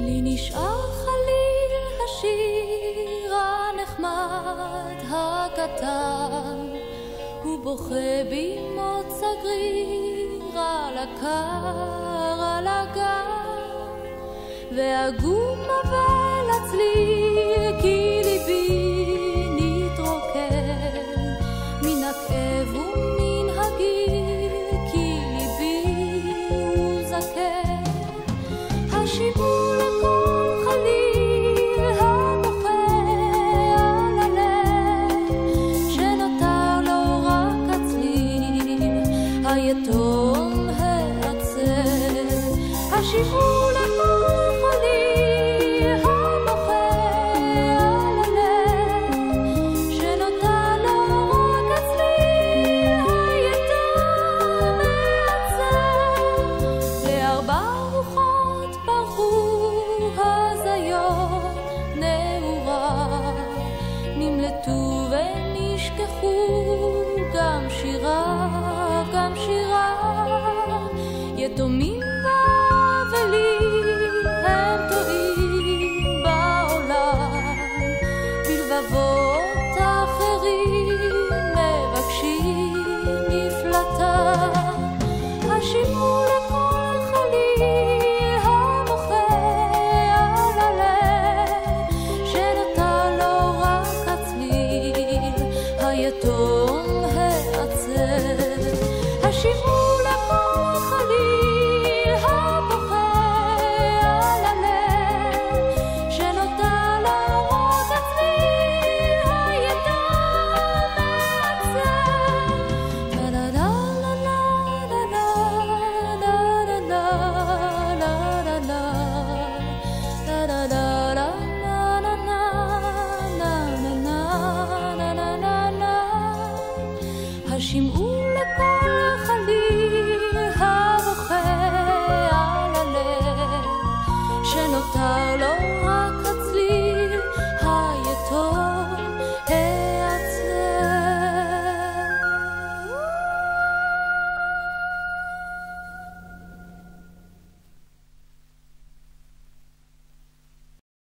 לי נשאר חליל השיר הנחמד הקטן, הוא בוכה בימות סגריר על הקר על הגן, והגום אבל הצליל כי ליבי נתרוקן מן הכאב ומן הגיר, כי ליבי הוא זקן. השיבו לכל חליל הבוכה על הלב, שנותר לו רק הצליל היתום העצב. השיבו לכל חליל הבוכה על הלב, שנותר לו רק הצליל היתום העצב. לארבע רוחות ברחו הזיות נעורה, נמלטו ונשכחו גם שירה, גם שירה. יתומים ואבלים הם טועים בעולם, בלבבות אחרים מבקשים מפלטה. השימו לכל חליל המוחה על הלב, שנותר לו רק הצליל היתום העצב. השימו לכל חליל המוחה על הלב, שנותר לו רק הצליל היתום העצב. לה לה לה לה לה לה לה לה לה לה לה. השמעו לכל